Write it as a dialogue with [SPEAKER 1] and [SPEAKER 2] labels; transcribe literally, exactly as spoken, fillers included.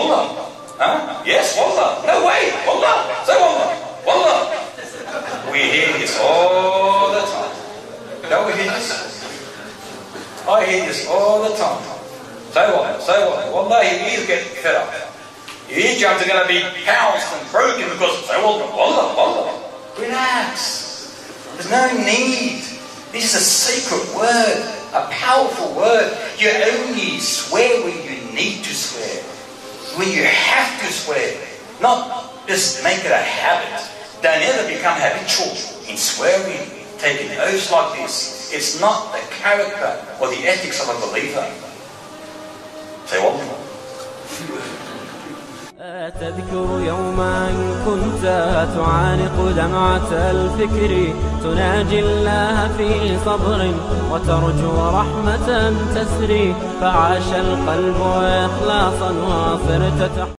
[SPEAKER 1] Wallah. Huh? Yes, Wallah. No way. Wallah. Say Wallah. Wallah. We hear this all the time. Don't we hear this? I hear this all the time. Say Wallah. Say Wallah. Wallah, he's getting fed up. Your eardrums are going to be pounced and broken because say Wallah. Wallah. Wallah. Relax. There's no need. This is a secret word, a powerful word. You only swear when you need to swear, when you have to swear, not just make it a habit. Don't ever become habitual in swearing, taking oaths like this. It's not the character or the ethics of a believer. Say what?
[SPEAKER 2] تذكر يوما كنت تعانق دمعة الفكر تناجي الله في صبر وترجو رحمة تسري فعاش القلب إخلاصا وصرت